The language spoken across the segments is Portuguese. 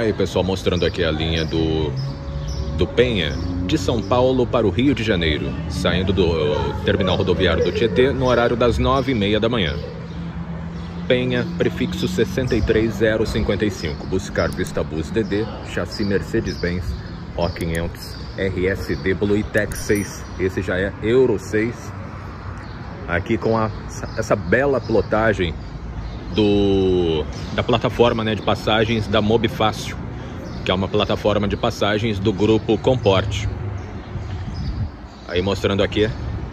Aí, pessoal, mostrando aqui a linha do Penha, de São Paulo para o Rio de Janeiro, saindo do terminal rodoviário do Tietê no horário das 9h30 da manhã. Penha, prefixo 63055, buscar Vistabus DD, chassi Mercedes-Benz O500 RSD Bluetech 6, esse já é Euro 6, aqui com essa bela plotagem da plataforma, né, de passagens da Mobifácil, que é uma plataforma de passagens do grupo Comporte. Aí mostrando aqui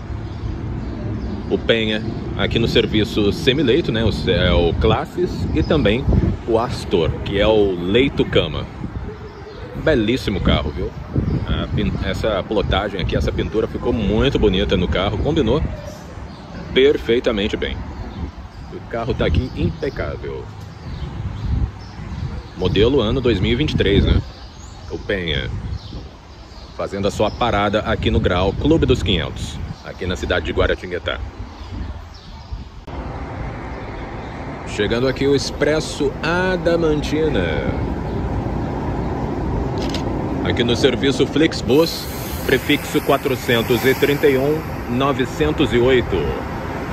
o Penha, aqui no serviço semileito, né, o Classes, e também o Astor, que é o leito-cama. Belíssimo carro, viu? Essa plotagem aqui, essa pintura ficou muito bonita no carro, combinou perfeitamente bem. O carro tá aqui impecável. Modelo ano 2023, né? O Penha, fazendo a sua parada aqui no Grau Clube dos 500, aqui na cidade de Guaratinguetá. Chegando aqui o Expresso Adamantina, aqui no serviço Flixbus, prefixo 431-908.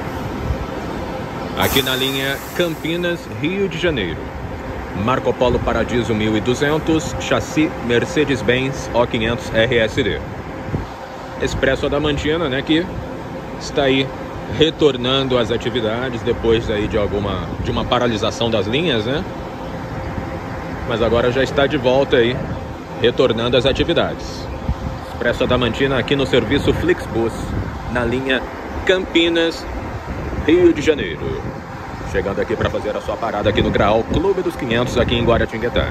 Aqui na linha Campinas, Rio de Janeiro. Marco Polo Paradiso 1200, chassi Mercedes-Benz O500 RSD. Expresso Adamantina, né, que está aí retornando às atividades depois aí de uma paralisação das linhas, né? Mas agora já está de volta aí, retornando às atividades. Expresso Adamantina aqui no serviço Flixbus, na linha Campinas, Rio de Janeiro. Chegando aqui para fazer a sua parada aqui no Grau Clube dos 500, aqui em Guaratinguetá.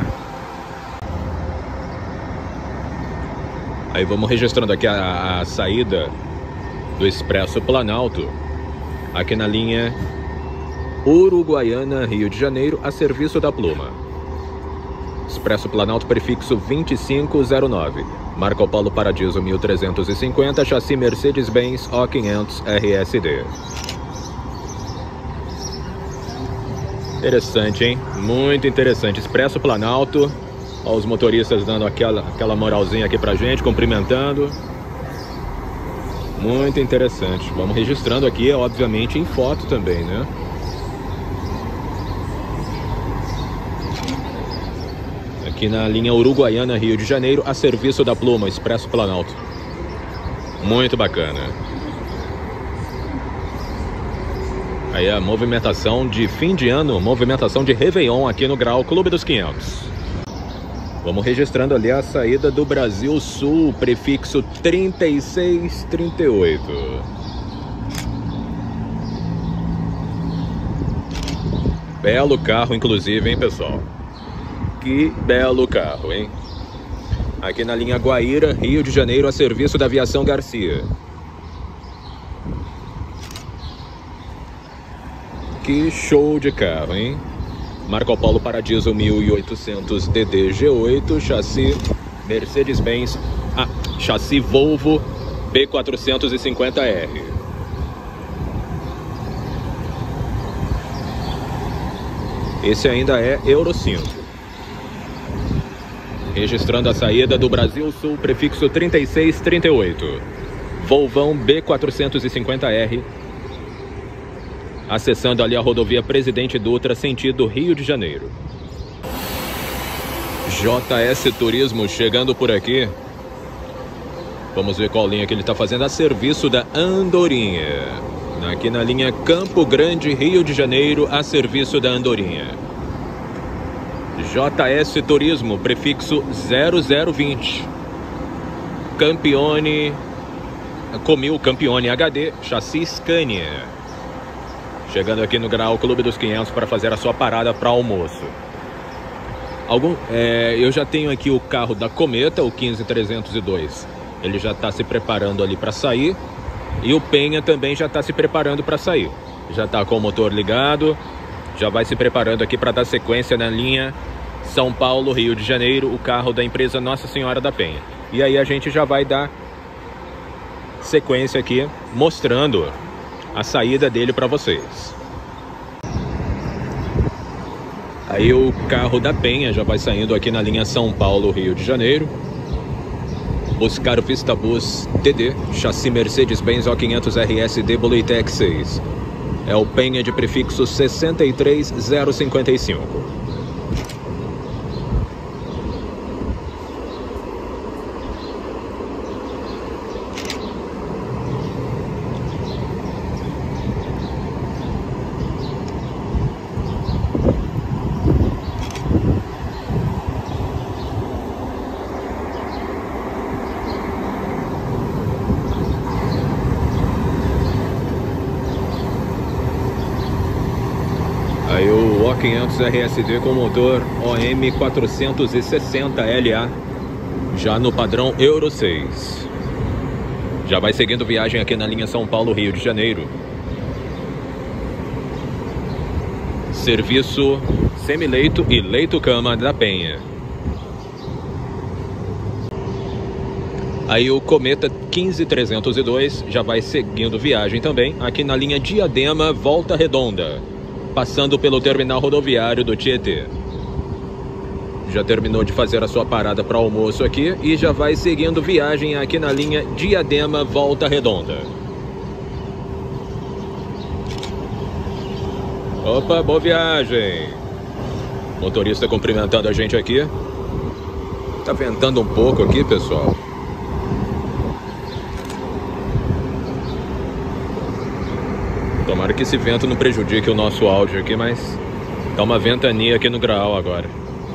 Aí vamos registrando aqui a saída do Expresso Planalto, aqui na linha Uruguaiana, Rio de Janeiro, a serviço da Pluma. Expresso Planalto, prefixo 2509. Marco Polo Paradiso 1350, chassi Mercedes-Benz O500 RSD. Interessante, hein? Muito interessante. Expresso Planalto. Ó, os motoristas dando aquela moralzinha aqui pra gente, cumprimentando. Muito interessante. Vamos registrando aqui, obviamente, em foto também, né? Aqui na linha Uruguaiana, Rio de Janeiro, a serviço da Pluma, Expresso Planalto. Muito bacana. Aí a movimentação de fim de ano, movimentação de Réveillon aqui no Grau Clube dos 500. Vamos registrando ali a saída do Brasil Sul, prefixo 3638. Belo carro, inclusive, hein, pessoal? Que belo carro, hein? Aqui na linha Guaíra, Rio de Janeiro, a serviço da Aviação Garcia. Que show de carro, hein? Marco Polo Paradiso 1800 DD G8, chassi Mercedes-Benz, chassi Volvo B450R. Esse ainda é Euro 5. Registrando a saída do Brasil Sul, prefixo 3638. Volvão B450R. Acessando ali a rodovia Presidente Dutra, sentido Rio de Janeiro. JS Turismo chegando por aqui. Vamos ver qual linha que ele está fazendo a serviço da Andorinha. Aqui na linha Campo Grande, Rio de Janeiro, a serviço da Andorinha. JS Turismo, prefixo 0020. Campione, Comil Campione HD, chassi Scania. Chegando aqui no Grau Clube dos 500 para fazer a sua parada para almoço. Eu já tenho aqui o carro da Cometa, o 15302. Ele já está se preparando ali para sair. E o Penha também já está se preparando para sair. Já está com o motor ligado. Já vai se preparando aqui para dar sequência na linha São Paulo, Rio de Janeiro, o carro da empresa Nossa Senhora da Penha. E aí a gente já vai dar sequência aqui, mostrando a saída dele para vocês. Aí o carro da Penha já vai saindo aqui na linha São Paulo, Rio de Janeiro. Buscar o Vistabus DD, chassi Mercedes-Benz O500 RSD Bolitec 6. É o Penha de prefixo 63055. Aí o O500 RSD com motor OM 460 LA, já no padrão Euro 6. Já vai seguindo viagem aqui na linha São Paulo, Rio de Janeiro. Serviço semileito e leito-cama da Penha. Aí o Cometa 15302 já vai seguindo viagem também aqui na linha Diadema Volta Redonda, passando pelo terminal rodoviário do Tietê. Já terminou de fazer a sua parada para almoço aqui e já vai seguindo viagem aqui na linha Diadema Volta Redonda. Opa, boa viagem! Motorista cumprimentando a gente aqui. Tá ventando um pouco aqui, pessoal. Tomara que esse vento não prejudique o nosso áudio aqui, mas tá uma ventania aqui no Graal agora.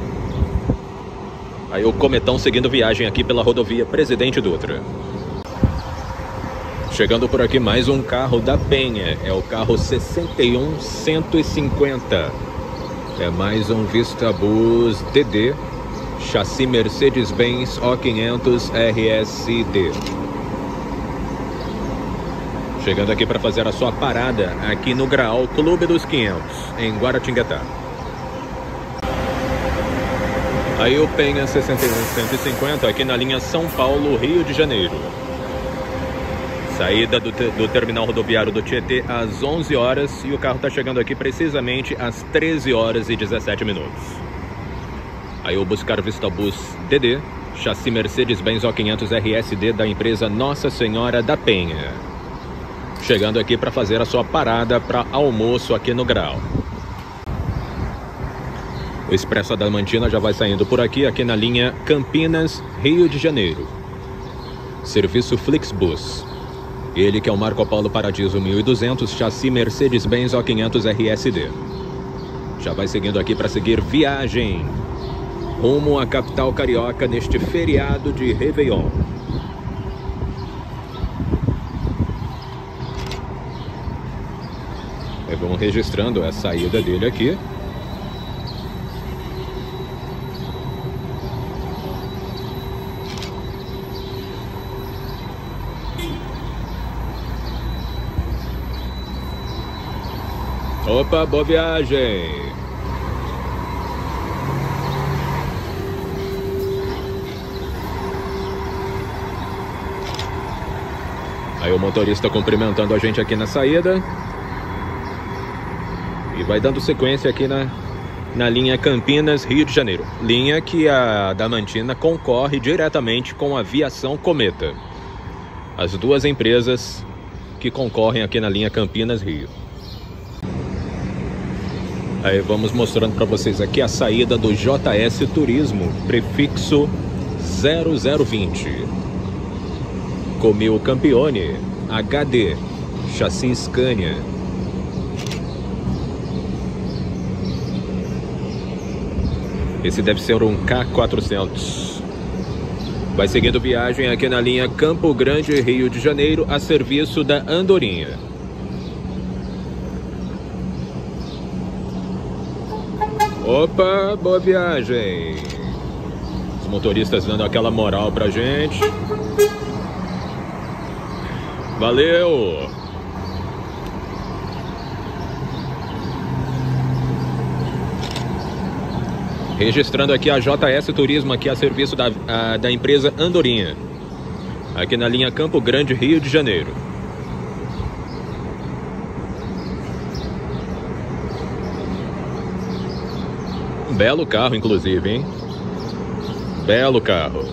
Aí o Cometão seguindo viagem aqui pela rodovia Presidente Dutra. Chegando por aqui mais um carro da Penha, é o carro 61150. É mais um Vistabus DD, chassi Mercedes-Benz O500 RSD. Chegando aqui para fazer a sua parada aqui no Graal Clube dos 500, em Guaratinguetá. Aí o Penha 61150 aqui na linha São Paulo, Rio de Janeiro. Saída do terminal rodoviário do Tietê às 11 horas e o carro está chegando aqui precisamente às 13 horas e 17 minutos. Aí o Buscar Vistabus DD, chassi Mercedes-Benz O500 RSD da empresa Nossa Senhora da Penha. Chegando aqui para fazer a sua parada para almoço aqui no Graal. O Expresso Adamantina já vai saindo por aqui na linha Campinas, Rio de Janeiro. Serviço Flixbus. Ele que é o Marco Polo Paradiso 1200, chassi Mercedes-Benz O500 RSD. Já vai seguindo aqui para seguir viagem rumo à capital carioca neste feriado de Réveillon. Vamos registrando a saída dele aqui. Opa, boa viagem! Aí o motorista cumprimentando a gente aqui na saída. E vai dando sequência aqui na linha Campinas, Rio de Janeiro. Linha que a Adamantina concorre diretamente com a Aviação Cometa. As duas empresas que concorrem aqui na linha Campinas, Rio. Aí vamos mostrando para vocês aqui a saída do JS Turismo, prefixo 0020. Comil Campione, HD, chassi Scania. Esse deve ser um K400. Vai seguindo viagem aqui na linha Campo Grande, Rio de Janeiro, a serviço da Andorinha. Opa, boa viagem! Os motoristas dando aquela moral pra gente. Valeu! Registrando aqui a JS Turismo, aqui a serviço da empresa Andorinha. Aqui na linha Campo Grande, Rio de Janeiro. Belo carro, inclusive, hein? Belo carro.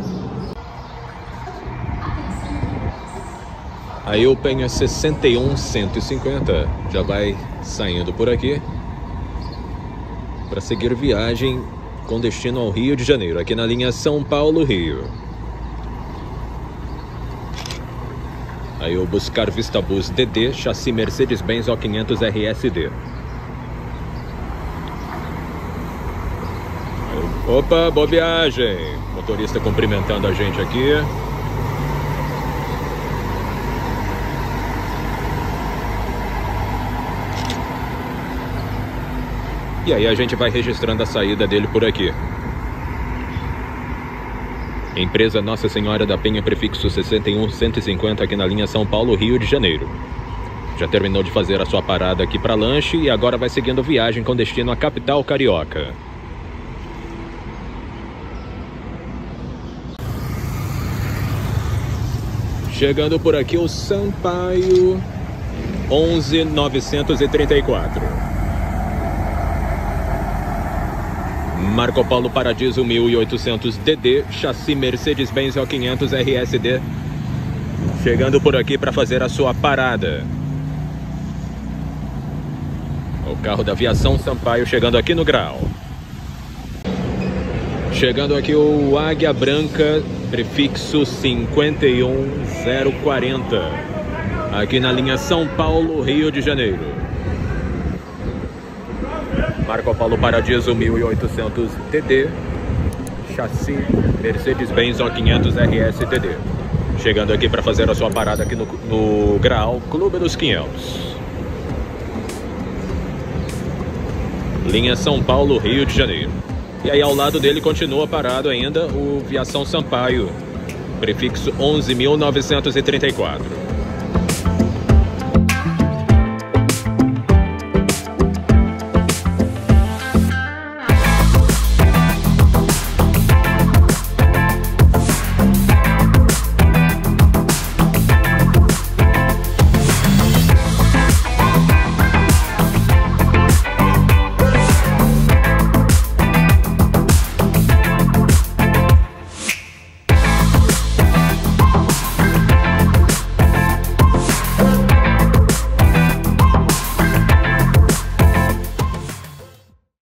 Aí o Penha 61.150 já vai saindo por aqui para seguir viagem com destino ao Rio de Janeiro, aqui na linha São Paulo-Rio. Aí o Buscar Vista Bus DD, chassi Mercedes-Benz O500 RSD. Opa, boa viagem! Motorista cumprimentando a gente aqui. E aí a gente vai registrando a saída dele por aqui. Empresa Nossa Senhora da Penha, prefixo 61.150, aqui na linha São Paulo, Rio de Janeiro. Já terminou de fazer a sua parada aqui para lanche e agora vai seguindo viagem com destino à capital carioca. Chegando por aqui o Sampaio 11.934. Marco Polo Paradiso 1800 DD, chassi Mercedes-Benz O500 RSD. Chegando por aqui para fazer a sua parada. O carro da aviação Sampaio chegando aqui no Graal. Chegando aqui o Águia Branca, prefixo 51040. Aqui na linha São Paulo, Rio de Janeiro. Marco Polo Paradiso 1800 TD, chassi Mercedes-Benz O500 RSTD. Chegando aqui para fazer a sua parada aqui no Graal Clube dos 500. Linha São Paulo, Rio de Janeiro. E aí ao lado dele continua parado ainda o Viação Sampaio, prefixo 11.934.